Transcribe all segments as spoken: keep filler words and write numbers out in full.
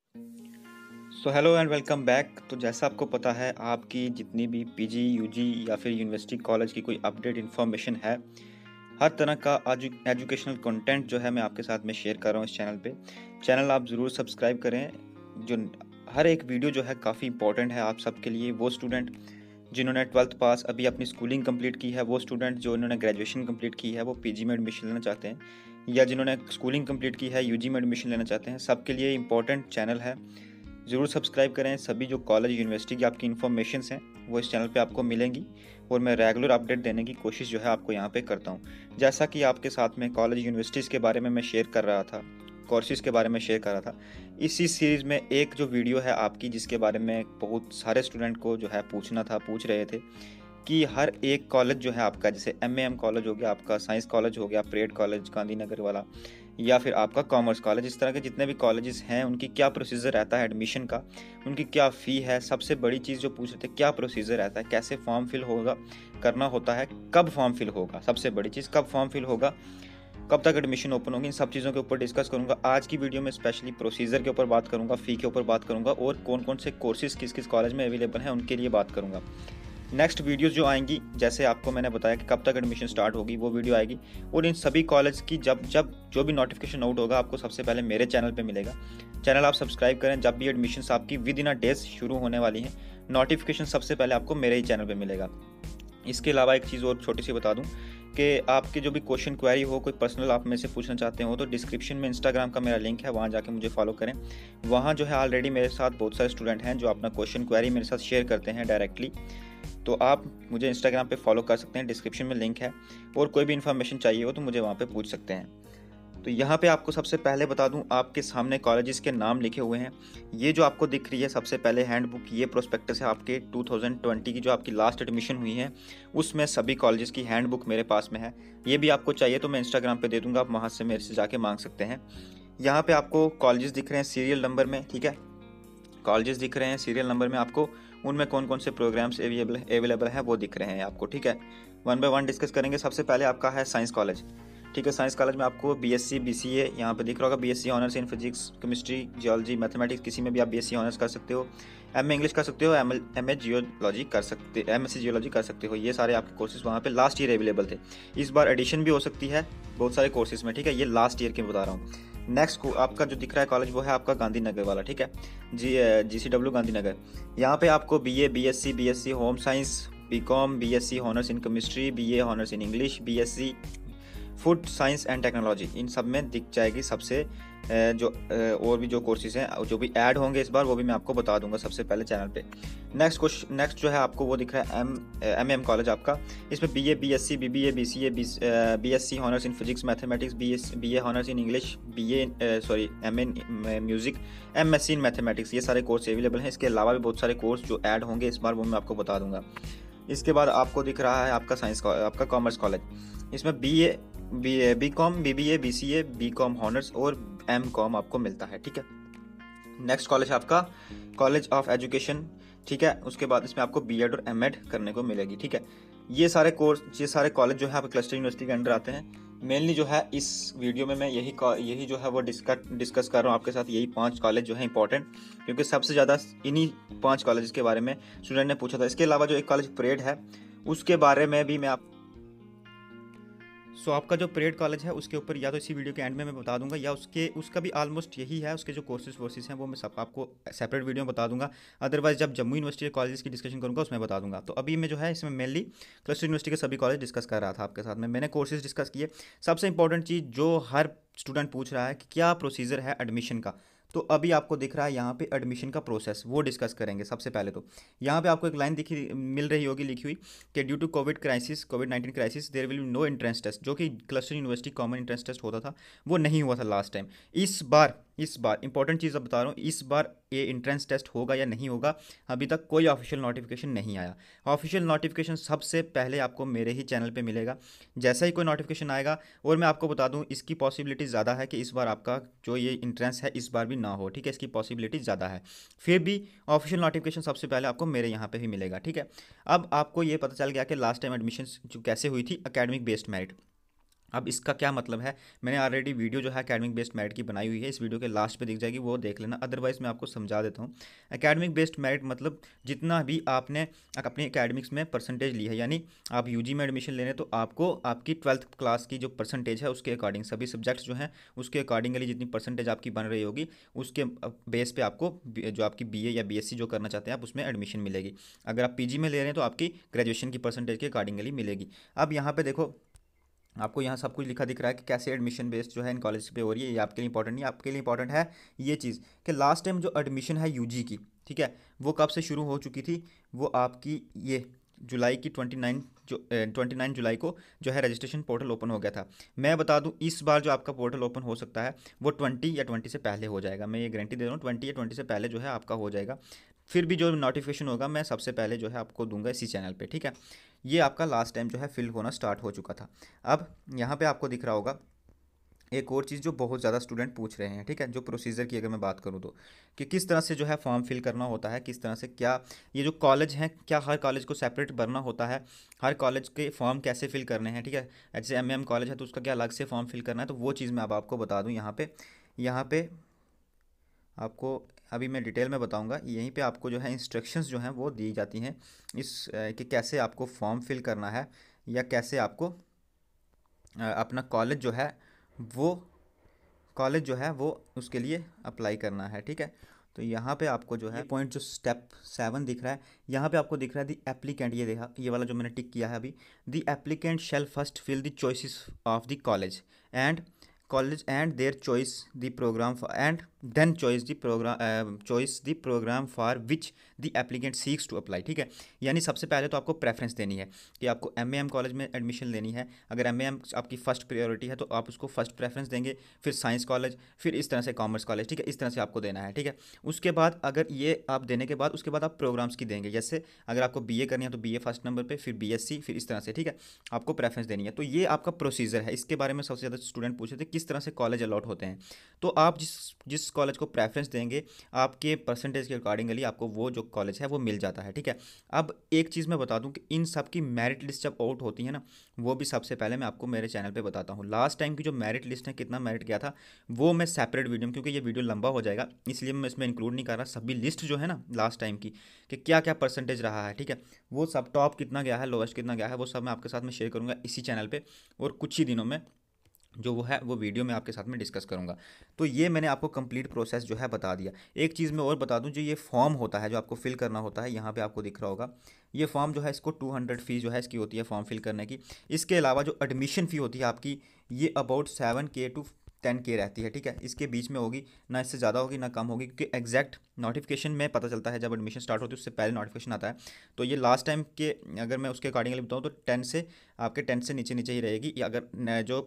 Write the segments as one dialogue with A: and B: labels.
A: So hello and welcome back. तो जैसा आपको पता है, आपकी जितनी भी पीजी, यूजी या फिर यूनिवर्सिटी कॉलेज की कोई अपडेट इन्फॉर्मेशन है, हर तरह का एजुकेशनल कंटेंट जो है मैं आपके साथ में शेयर कर रहा हूँ इस चैनल पे। चैनल आप ज़रूर सब्सक्राइब करें। जो हर एक वीडियो जो है काफ़ी इंपॉर्टेंट है आप सबके लिए। वो स्टूडेंट जिन्होंने ट्वेल्थ पास अभी अपनी स्कूलिंग कंप्लीट की है, वो स्टूडेंट जो इन्होंने ग्रेजुएशन कंप्लीट की है, वो पीजी में एडमिशन लेना चाहते हैं, या जिन्होंने स्कूलिंग कंप्लीट की है यूजी में एडमिशन लेना चाहते हैं, सबके लिए इंपॉर्टेंट चैनल है। ज़रूर सब्सक्राइब करें। सभी जो कॉलेज यूनिवर्सिटी की आपकी इन्फॉर्मेशंस हैं वो इस चैनल पे आपको मिलेंगी, और मैं रेगुलर अपडेट देने की कोशिश जो है आपको यहाँ पे करता हूँ। जैसा कि आपके साथ में कॉलेज यूनिवर्सिटीज़ के बारे में मैं शेयर कर रहा था, कोर्सेज़ के बारे में शेयर कर रहा था, इसी सीरीज़ में एक जो वीडियो है आपकी, जिसके बारे में बहुत सारे स्टूडेंट को जो है पूछना था, पूछ रहे थे कि हर एक कॉलेज जो है आपका, जैसे एम ए एम कॉलेज हो गया, आपका साइंस कॉलेज हो गया, परेड कॉलेज गांधीनगर वाला, या फिर आपका कॉमर्स कॉलेज, इस तरह के जितने भी कॉलेजेस हैं उनकी क्या प्रोसीजर रहता है एडमिशन का, उनकी क्या फ़ी है। सबसे बड़ी चीज़ जो पूछ रहे थे, क्या प्रोसीजर रहता है, कैसे फॉर्म फिल होगा, करना होता है, कब फॉर्म फिल होगा, सबसे बड़ी चीज़ कब फॉर्म फिल होगा, कब तक एडमिशन ओपन होगी, इन सब चीज़ों के ऊपर डिस्कस करूंगा। आज की वीडियो में स्पेशली प्रोसीजर के ऊपर बात करूंगा, फ़ी के ऊपर बात करूंगा, और कौन कौन से कोर्सेज़ किस किस कॉलेज में अवेलेबल हैं उनके लिए बात करूंगा। नेक्स्ट वीडियोस जो आएंगी, जैसे आपको मैंने बताया कि कब तक एडमिशन स्टार्ट होगी, वो वीडियो आएगी, और इन सभी कॉलेज की जब जब जो भी नोटिफिकेशन आउट होगा आपको सबसे पहले मेरे चैनल पे मिलेगा। चैनल आप सब्सक्राइब करें। जब भी एडमिशन्स आपकी विद इन अ डेज शुरू होने वाली हैं, नोटिफिकेशन सबसे पहले आपको मेरे ही चैनल पर मिलेगा। इसके अलावा एक चीज़ और छोटी सी बता दूं कि आपके जो भी क्वेश्चन क्वेरी हो, कोई पर्सनल आप में से पूछना चाहते हो, तो डिस्क्रिप्शन में इंस्टाग्राम का मेरा लिंक है, वहाँ जाके मुझे फॉलो करें। वहाँ जो है ऑलरेडी मेरे साथ बहुत सारे स्टूडेंट हैं जो अपना क्वेश्चन क्वेरी मेरे साथ शेयर करते हैं डायरेक्टली। तो आप मुझे इंस्टाग्राम पे फॉलो कर सकते हैं, डिस्क्रिप्शन में लिंक है, और कोई भी इन्फॉर्मेशन चाहिए हो तो मुझे वहाँ पे पूछ सकते हैं। तो यहाँ पे आपको सबसे पहले बता दूँ, आपके सामने कॉलेजेस के नाम लिखे हुए हैं। ये जो आपको दिख रही है सबसे पहले हैंडबुक, ये प्रोस्पेक्टस है आपके टू थाउजेंड ट्वेंटी की, जो आपकी लास्ट एडमिशन हुई है, उसमें सभी कॉलेजेस की हैंडबुक मेरे पास में है। ये भी आपको चाहिए तो मैं इंस्टाग्राम पर दे दूँगा, आप वहाँ से मेरे से जाके मांग सकते हैं। यहाँ पे आपको कॉलेजेस दिख रहे हैं सीरियल नंबर में, ठीक है, कॉलेजेस दिख रहे हैं सीरियल नंबर में आपको, उनमें कौन कौन से प्रोग्राम्स अवेलेबल अवेलेबल हैं वो दिख रहे हैं आपको, ठीक है। वन बाय वन डिस्कस करेंगे। सबसे पहले आपका है साइंस कॉलेज, ठीक है। साइंस कॉलेज में आपको बीएससी बीसीए यहाँ पे दिख रहा होगा, BSc honours in physics, chemistry, geology, mathematics, किसी में भी आप बीएससी ऑनर्स कर सकते हो। एम ए इंग्लिश कर सकते हो, एम एम ए जियोलॉजी कर सकते एम एस सी जियोलॉजी कर सकते हो। ये सारे आपके कोर्सेज वहाँ पे लास्ट ईयर अवेलेबल थे। इस बार एडिशन भी हो सकती है बहुत सारे कोर्सेज में, ठीक है। ये लास्ट ईयर के बता रहा हूँ। नेक्स्ट को आपका जो दिख रहा है कॉलेज, वो है आपका गांधीनगर वाला, ठीक है, जी जी सी डब्ल्यू गांधीनगर। यहाँ पे आपको B A B S C B S C home science, B com, B S C honours in chemistry, B A honours in English, B S C food science and technology, इन सब में दिख जाएगी सबसे जो और भी जो कोर्सेज हैं जो भी ऐड होंगे इस बार, वो भी मैं आपको बता दूंगा सबसे पहले चैनल पे। नेक्स्ट क्वेश्चन नेक्स्ट जो है आपको वो दिख रहा है एम एम एम कॉलेज आपका। इसमें B A B S C B B A B C A B S C honours in physics mathematics, B S B A honours in English, B A sorry M in music, M S C in mathematics, ये सारे course available हैं। इसके अलावा भी बहुत सारे course जो add होंगे इस बार, वो मैं आपको बता दूंगा। इसके बाद आपको दिख रहा है आपका साइंस आपका कॉमर्स कॉलेज। इसमें B A B B com, B B A, B C A, B com honours और एम कॉम आपको मिलता है, ठीक है। नेक्स्ट कॉलेज आपका कॉलेज ऑफ एजुकेशन, ठीक है। उसके बाद इसमें आपको बी एड और एम एड करने को मिलेगी, ठीक है। ये सारे कोर्स, ये सारे कॉलेज जो है आपके क्लस्टर यूनिवर्सिटी के अंडर आते हैं। मेनली जो है इस वीडियो में मैं यही यही जो है वो डिस्कस डिस्कस कर रहा हूँ आपके साथ, यही पांच कॉलेज जो है इंपॉर्टेंट, क्योंकि सबसे ज़्यादा इन्हीं पांच कॉलेज के बारे में स्टूडेंट ने पूछा था। इसके अलावा जो एक कॉलेज परेड है, उसके बारे में भी मैं आप सो so, आपका जो परेड कॉलेज है उसके ऊपर या तो इसी वीडियो के एंड में मैं बता दूंगा, या उसके उसका भी ऑलमोस्ट यही है, उसके जो कोर्सेज वोर्सेज हैं वो मैं सब आपको सेपरेट वीडियो में बता दूंगा। अदरवाइज जब जम्मू यूनिवर्सिटी कॉलेज की डिस्कशन करूंगा उसमें बता दूंगा। तो अभी मैं जो है इसमें मेनली क्लस्टर यूनिवर्सिटी के सभी कॉलेज डिस्कस कर रहा था आपके साथ में, मैंने कोर्सेज डिस्कस किए। सबसे इंपॉर्टेंट चीज़ जो हर स्टूडेंट पूछ रहा है कि क्या प्रोसीजर है एडमिशन का, तो अभी आपको दिख रहा है यहाँ पे एडमिशन का प्रोसेस, वो डिस्कस करेंगे। सबसे पहले तो यहाँ पे आपको एक लाइन दिखी मिल रही होगी लिखी हुई कि due to covid crisis covid nineteen crisis there will be no entrance test, जो कि cluster university common entrance test होता था वो नहीं हुआ था लास्ट टाइम। इस बार इस बार इंपॉर्टेंट चीज़ अब बता रहा हूँ, इस बार ये एंट्रेंस टेस्ट होगा या नहीं होगा, अभी तक कोई ऑफिशियल नोटिफिकेशन नहीं आया। ऑफिशियल नोटिफिकेशन सबसे पहले आपको मेरे ही चैनल पे मिलेगा। जैसा ही कोई नोटिफिकेशन आएगा, और मैं आपको बता दूं इसकी पॉसिबिलिटी ज़्यादा है कि इस बार आपका जो ये इंट्रेंस है इस बार भी ना हो, ठीक है, इसकी पॉसिबिलिटी ज़्यादा है। फिर भी ऑफिशियल नोटिफिकेशन सबसे पहले आपको मेरे यहाँ पे ही मिलेगा, ठीक है। अब आपको ये पता चल गया कि लास्ट टाइम एडमिशन जो कैसे हुई थी, एकेडमिक बेस्ड मेरिट। अब इसका क्या मतलब है, मैंने ऑलरेडी वीडियो जो है एकेडमिक बेस्ड मेरिट की बनाई हुई है, इस वीडियो के लास्ट पे दिख जाएगी, वो देख लेना। अदरवाइज मैं आपको समझा देता हूँ। एकेडमिक बेस्ड मेरिट मतलब जितना भी आपने अपनी एकेडमिक्स में परसेंटेज ली है, यानी आप यूजी में एडमिशन ले रहे हैं तो आपको आपकी ट्वेल्थ क्लास की जो परसेंटेज है उसके अकॉर्डिंग, सभी सब्जेक्ट्स जो हैं उसके अकॉर्डिंगली जितनी परसेंटेज आपकी बन रही होगी उसके बेस पे आपको जो आपकी बीए या बीएससी जो करना चाहते हैं आप उसमें एडमिशन मिलेगी। अगर आप पीजी में ले रहे हैं तो आपकी ग्रेजुएशन की परसेंटेज के अकॉर्डिंगली मिलेगी। अब यहाँ पे देखो, आपको यहाँ सब कुछ लिखा दिख रहा है कि कैसे एडमिशन बेस्ड जो है इन कॉलेज पे हो रही है। ये आपके लिए इंपॉर्टेंट नहीं, आपके लिए इंपॉर्टेंट है ये चीज़ कि लास्ट टाइम जो एडमिशन है यूजी की, ठीक है, वो कब से शुरू हो चुकी थी। वो आपकी ये जुलाई की ट्वेंटी नाइन जो ट्वेंटी नाइन जुलाई को जो है रजिस्ट्रेशन पोर्टल ओपन हो गया था। मैं बता दूं इस बार जो आपका पोर्टल ओपन हो सकता है वो ट्वेंटी या ट्वेंटी से पहले हो जाएगा। मैं ये गारंटी दे रहा हूँ, ट्वेंटी या ट्वेंटी से पहले जो है आपका हो जाएगा। फिर भी जो नोटिफिकेशन होगा मैं सबसे पहले जो है आपको दूंगा इसी चैनल पे, ठीक है। ये आपका लास्ट टाइम जो है फिल होना स्टार्ट हो चुका था। अब यहाँ पे आपको दिख रहा होगा एक और चीज़ जो बहुत ज़्यादा स्टूडेंट पूछ रहे हैं, ठीक है, जो प्रोसीजर की अगर मैं बात करूँ तो, कि किस तरह से जो है फॉर्म फिल करना होता है, किस तरह से क्या ये जो कॉलेज हैं, क्या हर कॉलेज को सेपरेट भरना होता है, हर कॉलेज के फॉर्म कैसे फिल करने हैं, ठीक है। जैसे एम एम कॉलेज है तो उसका क्या अलग से फॉर्म फिल करना है, तो वो चीज़ मैं अब आपको बता दूँ यहाँ पे। यहाँ पे आपको अभी मैं डिटेल में बताऊंगा, यहीं पे आपको जो है इंस्ट्रक्शंस जो हैं वो दी जाती हैं इस अ, कि कैसे आपको फॉर्म फिल करना है या कैसे आपको अ, अपना कॉलेज जो है वो कॉलेज जो है वो उसके लिए अप्लाई करना है, ठीक है। तो यहाँ पे आपको जो है पॉइंट जो स्टेप सेवन दिख रहा है, यहाँ पे आपको दिख रहा है दी एप्लीकेंट, ये देखा, ये वाला जो मैंने टिक किया है अभी, the applicant shall first fill the choices of the college and college and their choice the program and then choice the program choice the program for which the applicant seeks to apply, ठीक है। यानी सबसे पहले तो आपको preference देनी है कि आपको एम ए एम कॉलेज में एडमिशन लेनी है। अगर एम ए एम आपकी फर्स्ट प्रायोरिटी है तो आप उसको फर्स्ट प्रेफरेंस देंगे, फिर साइंस कॉलेज, फिर इस तरह से कॉमर्स कॉलेज, ठीक है, इस तरह से आपको देना है, ठीक है। उसके बाद अगर ये आप देने के बाद उसके बाद आप प्रोग्राम्स की देंगे, जैसे अगर आपको बी ए करनी है तो बी ए फर्स्ट नंबर पे, फिर बी एस सी, फिर इस तरह से, ठीक है, आपको प्रेफरेंस देनी है। तो ये आपका प्रोसीजर है। इसके बारे में सबसे ज़्यादा स्टूडेंट पूछे थे किस तरह से कॉलेज अलॉट होते हैं। तो आप जिस जिस कॉलेज को प्रेफरेंस देंगे आपके परसेंटेज के अकॉर्डिंगली आपको वो जो कॉलेज है वो मिल जाता है, ठीक है। अब एक चीज़ मैं बता दूं कि इन सब की मेरिट लिस्ट जब आउट होती है ना, वो भी सबसे पहले मैं आपको मेरे चैनल पे बताता हूँ। लास्ट टाइम की जो मेरिट लिस्ट है, कितना मेरिट गया था, वो मैं सेपरेट वीडियो में, क्योंकि ये वीडियो लंबा हो जाएगा इसलिए मैं इसमें इंक्लूड नहीं कर रहा। सभी लिस्ट जो है ना लास्ट टाइम की कि क्या क्या परसेंटेज रहा है, ठीक है, वो सब टॉप कितना गया है, लोएस्ट कितना गया है, वो सब मैं आपके साथ में शेयर करूँगा इसी चैनल पर। और कुछ ही दिनों में जो वो है वो वीडियो में आपके साथ में डिस्कस करूंगा। तो ये मैंने आपको कंप्लीट प्रोसेस जो है बता दिया। एक चीज़ मैं और बता दूं, जो ये फॉर्म होता है जो आपको फिल करना होता है, यहाँ पे आपको दिख रहा होगा ये फॉर्म जो है, इसको टू हंड्रेड फीस जो है इसकी होती है फॉर्म फिल करने की। इसके अलावा जो एडमिशन फ़ी होती है आपकी, ये about seven K to ten K रहती है, ठीक है, इसके बीच में होगी, ना इससे ज़्यादा होगी ना कम होगी, क्योंकि एग्जैक्ट नोटिफिकेशन में पता चलता है जब एडमिशन स्टार्ट होती है उससे पहले नोटिफिकेशन आता है। तो ये लास्ट टाइम के अगर मैं उसके अकॉर्डिंगली बताऊँ तो टेन से आपके टेन से नीचे नीचे ही रहेगी, या अगर न- जो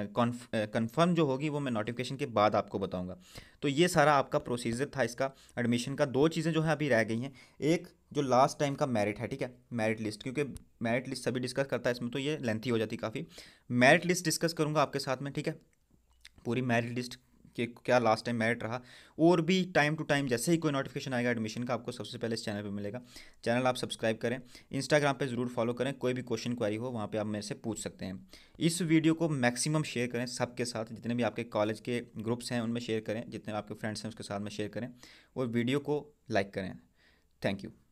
A: कन्फर्म जो होगी वो मैं नोटिफिकेशन के बाद आपको बताऊंगा। तो ये सारा आपका प्रोसीजर था इसका एडमिशन का। दो चीज़ें जो है अभी रह गई हैं, एक जो लास्ट टाइम का मेरिट है, ठीक है, मेरिट लिस्ट, क्योंकि मेरिट लिस्ट सभी डिस्कस करता है इसमें तो ये लेंथी हो जाती काफ़ी। मेरिट लिस्ट डिस्कस करूँगा आपके साथ में, ठीक है, पूरी मेरिट लिस्ट के क्या लास्ट टाइम मेरिट रहा। और भी टाइम टू टाइम जैसे ही कोई नोटिफिकेशन आएगा एडमिशन का आपको सबसे पहले इस चैनल पे मिलेगा। चैनल आप सब्सक्राइब करें, इंस्टाग्राम पे ज़रूर फॉलो करें, कोई भी क्वेश्चन क्वेरी हो वहाँ पे आप मेरे से पूछ सकते हैं। इस वीडियो को मैक्सिमम शेयर करें सबके साथ, जितने भी आपके कॉलेज के ग्रुप्स हैं उनमें शेयर करें, जितने आपके फ्रेंड्स हैं उसके साथ में शेयर करें, और वीडियो को लाइक करें। Thank you.